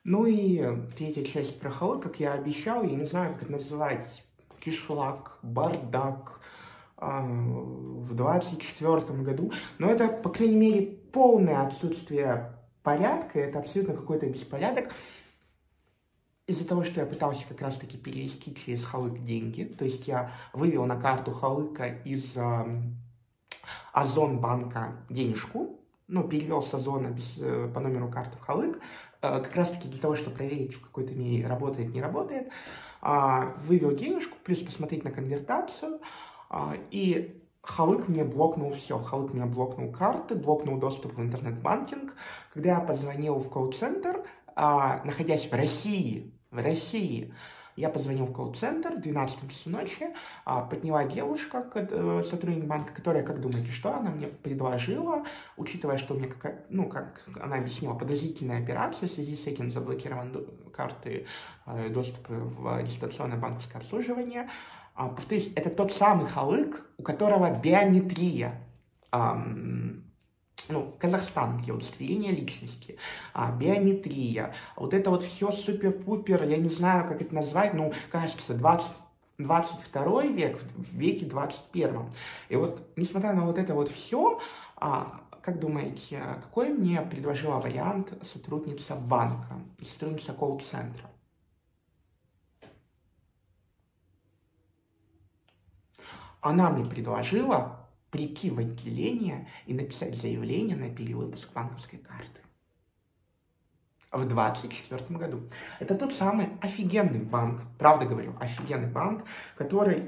Ну и третья часть про Халык, как я обещал, я не знаю, как это называть, кишлак, бардак в 24-м году, но это, по крайней мере, полное отсутствие порядка, это абсолютно какой-то беспорядок. Из-за того, что я пытался как раз-таки перевести через Халык деньги, то есть я вывел на карту Халыка из Озонбанка денежку, ну, перевел с Озона по номеру карты в Халык, как раз-таки для того, чтобы проверить, в какой-то мере работает, не работает, вывел денежку, плюс посмотреть на конвертацию, и Халык мне блокнул все. Халык мне блокнул карты, блокнул доступ в интернет-банкинг. Когда я позвонил в колл-центр, находясь в России, я позвонил в колл-центр в 12 часу ночи, подняла девушка, сотрудник банка, которая, как думаете, что она мне предложила, учитывая, что у меня, как она объяснила, подозрительная операция, в связи с этим заблокированы карты доступа в дистанционное банковское обслуживание. Повторюсь, это тот самый Халык, у которого биометрия, Казахстан, где удостоверение личности, биометрия, вот это вот все супер-пупер, я не знаю, как это назвать, кажется, 22 век, в веке 21. И вот, несмотря на вот это вот все, как думаете, какой мне предложила вариант сотрудница банка, сотрудница колл-центра? Она мне предложила прийти в отделение и написать заявление на перевыпуск банковской карты. В 2024 году. Это тот самый офигенный банк, правда говорю, офигенный банк, который,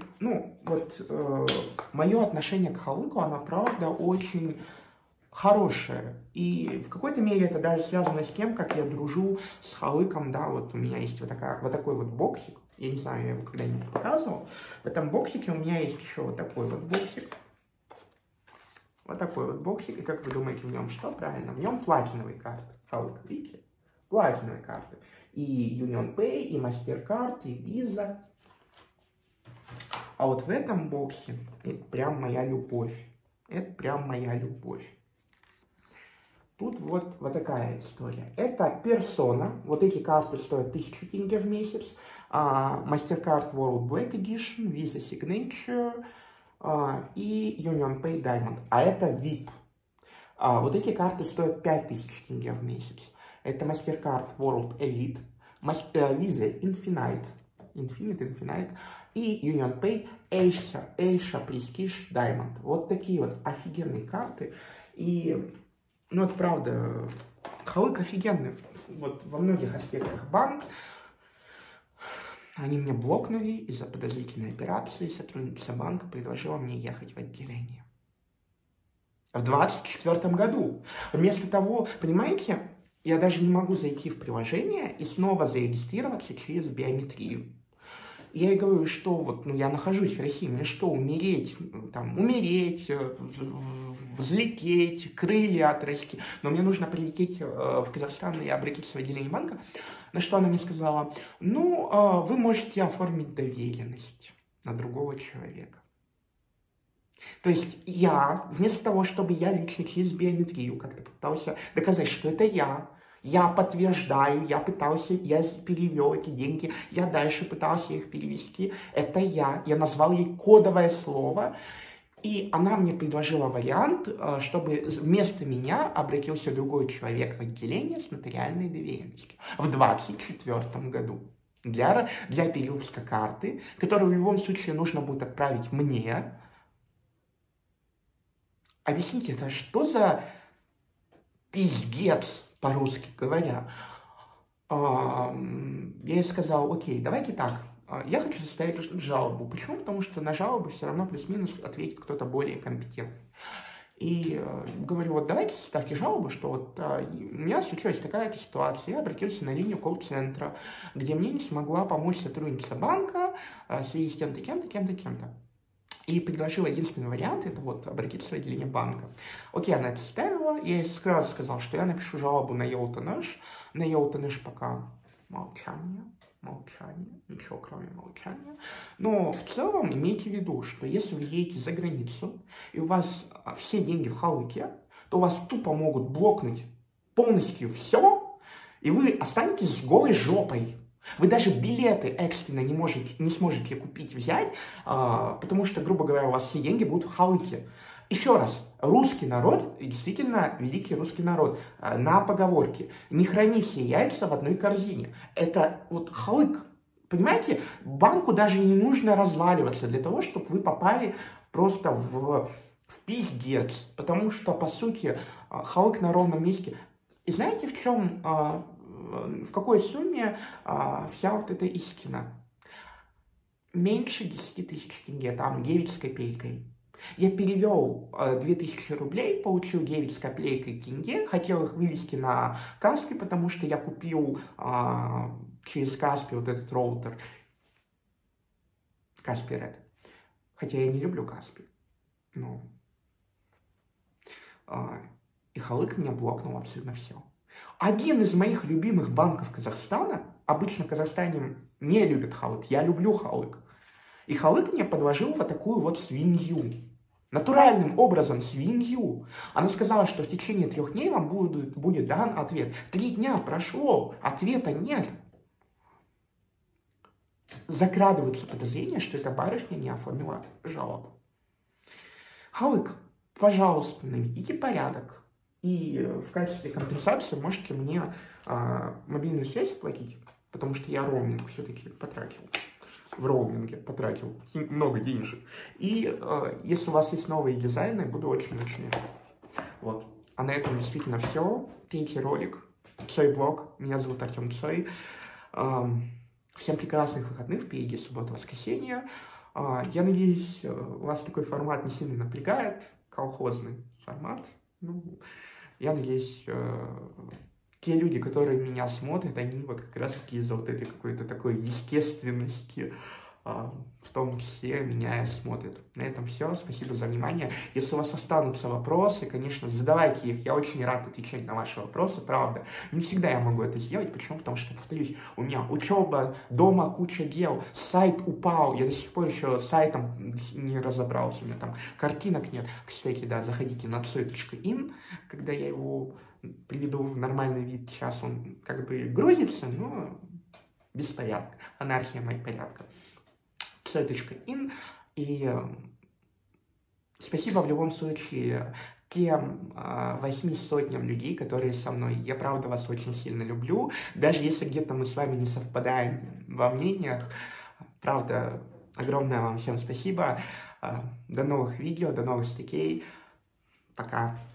мое отношение к Халыку, оно, правда, очень хорошее. И в какой-то мере это даже связано с тем, как я дружу с Халыком, да, вот у меня есть вот такой вот боксик, я не знаю, я его когда-нибудь показывал. В этом боксике у меня есть еще вот такой вот боксик. Вот такой вот боксик. И как вы думаете, в нем что? Правильно, в нем платиновые карты. Халык, видите? Платиновые карты. И UnionPay, и MasterCard, и Visa. А вот в этом боксе это прям моя любовь. Это прям моя любовь. Тут вот такая история. Это персона. Вот эти карты стоят 1000 тенге в месяц. MasterCard World Black Edition, Visa Signature и UnionPay Diamond. А это VIP. Вот эти карты стоят 5000 тенге в месяц. Это MasterCard World Elite, Visa Infinite и UnionPay Asia Prestige Diamond. Вот такие вот офигенные карты. И, это правда, Халык офигенный. Вот во многих аспектах банк. Они меня блокнули из-за подозрительной операции. Сотрудница банка предложила мне ехать в отделение. В 2024 году. Вместо того, понимаете, я даже не могу зайти в приложение и снова зарегистрироваться через биометрию. Я ей говорю, что я нахожусь в России, мне что, умереть, взлететь, крылья отрасти, но мне нужно прилететь в Казахстан и обратиться в отделение банка. На что она мне сказала, вы можете оформить доверенность на другого человека. То есть я, вместо того, чтобы я лично через биометрию как-то пытался доказать, что это я подтверждаю, я перевел эти деньги, я дальше пытался их перевести, это я назвал ей кодовое слово, и она мне предложила вариант, чтобы вместо меня обратился другой человек в отделение с нотариальной доверенностью в 2024 году. Для перевыпуска карты, которую в любом случае нужно будет отправить мне. Объясните, это что за пиздец, по-русски говоря? Я ей сказал, окей, давайте так, я хочу составить жалобу. Почему? Потому что на жалобу все равно плюс-минус ответит кто-то более компетентный. И говорю, давайте составьте жалобу, что у меня случилась такая-то ситуация. Я обратился на линию колл-центра, где мне не смогла помочь сотрудница банка в связи с кем-то, кем-то. И предложила единственный вариант, это обратиться в отделение банка. Окей, она это ставила, я ей сразу сказал, что я напишу жалобу на Елтаныш. На Елтаныш пока молчание, ничего кроме молчания. Но в целом имейте в виду, что если вы едете за границу, и у вас все деньги в Халыке, то вас тупо могут блокнуть полностью все, И вы останетесь с голой жопой. Вы даже билеты экстренно не сможете купить, взять, потому что, грубо говоря, у вас все деньги будут в халыке. Еще раз, русский народ, действительно великий русский народ, на поговорке: не храни все яйца в одной корзине. Это вот халык. Понимаете, банку даже не нужно разваливаться для того, чтобы вы попали просто в пиздец. Потому что, по сути, халык на ровном месте. И знаете, в чем, в какой сумме вся вот эта истина? Меньше 10 тысяч тенге, там 9 с копейкой. Я перевел 2000 рублей, получил 9 с копейкой тенге, хотел их вывести на Каспи, потому что я купил через Каспи вот этот роутер, Каспи Ред. Хотя я не люблю Каспи. Но... и халык меня блокнул абсолютно все. Один из моих любимых банков Казахстана, обычно в Казахстане не любят халык, я люблю халык. И халык мне подложил вот такую вот свинью. Натуральным образом свинью. Она сказала, что в течение 3 дней вам будет дан ответ. 3 дня прошло, ответа нет. Закрадываются подозрения, что эта барышня не оформила жалобу. Халык, пожалуйста, наведите порядок. И в качестве компенсации можете мне мобильную связь оплатить, потому что я роуминг все-таки потратил. В роуминге потратил много денежек. И если у вас есть новые дизайны, буду очень-очень рад. Вот. А на этом действительно все. 3-й ролик. Цой-блог. Меня зовут Артем Цой. Всем прекрасных выходных. Впереди суббота-воскресенье. Я надеюсь, вас такой формат не сильно напрягает. Колхозный формат. Ну, я надеюсь, те люди, которые меня смотрят, они вот как раз таки из-за вот этой какой-то такой естественности, в том числе меня и смотрят. На этом все. Спасибо за внимание. Если у вас останутся вопросы, конечно, задавайте их. Я очень рад отвечать на ваши вопросы, правда. Не всегда я могу это сделать. Почему? Потому что, повторюсь, у меня учеба, дома куча дел, сайт упал. Я до сих пор еще с сайтом не разобрался. У меня там картинок нет. Кстати, да, заходите на Цой.ин, когда я его приведу в нормальный вид. Сейчас он как бы грузится, но без порядка. Анархия моих порядков. Цой.ин. И спасибо в любом случае тем 800 людей, которые со мной. Я правда вас очень сильно люблю. Даже если где-то мы с вами не совпадаем во мнениях. Правда, огромное вам всем спасибо. До новых видео, до новых статей. Пока.